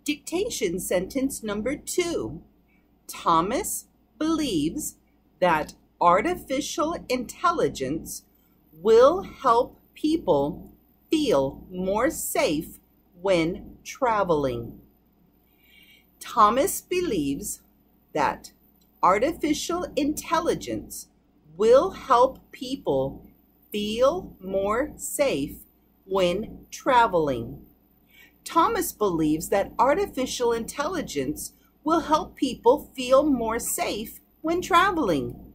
Dictation sentence number 2. Thomas believes that artificial intelligence will help people feel more safe when traveling. Thomas believes that artificial intelligence will help people feel more safe when traveling. Thomas believes that artificial intelligence will help people feel more safe when traveling.